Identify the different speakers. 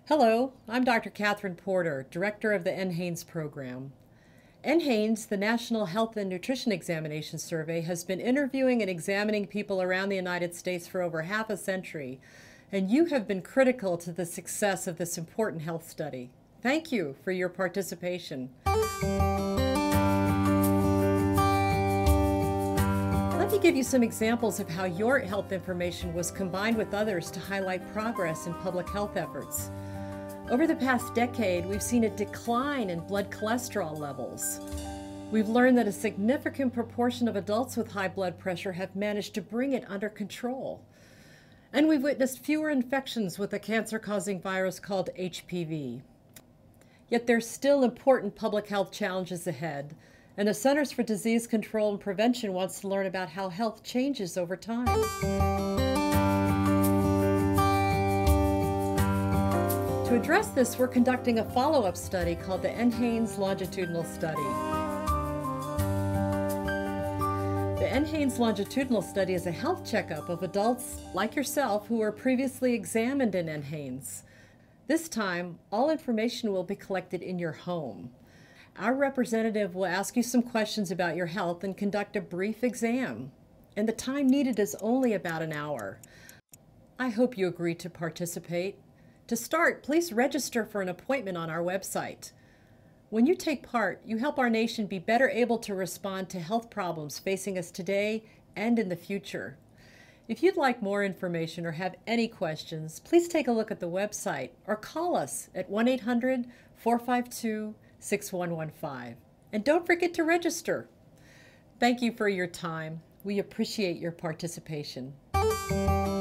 Speaker 1: Hello, I'm Dr. Catherine Porter, Director of the NHANES program. NHANES, the National Health and Nutrition Examination Survey, has been interviewing and examining people around the United States for over half a century, and you have been critical to the success of this important health study. Thank you for your participation. Let me give you some examples of how your health information was combined with others to highlight progress in public health efforts. Over the past decade, we've seen a decline in blood cholesterol levels. We've learned that a significant proportion of adults with high blood pressure have managed to bring it under control. And we've witnessed fewer infections with a cancer-causing virus called HPV. Yet there's still important public health challenges ahead, and the Centers for Disease Control and Prevention wants to learn about how health changes over time. To address this, we're conducting a follow-up study called the NHANES Longitudinal Study. The NHANES Longitudinal Study is a health checkup of adults like yourself who were previously examined in NHANES. This time, all information will be collected in your home. Our representative will ask you some questions about your health and conduct a brief exam. And the time needed is only about an hour. I hope you agree to participate. To start, please register for an appointment on our website. When you take part, you help our nation be better able to respond to health problems facing us today and in the future. If you'd like more information or have any questions, please take a look at the website or call us at 1-800-452-6115. And don't forget to register. Thank you for your time. We appreciate your participation.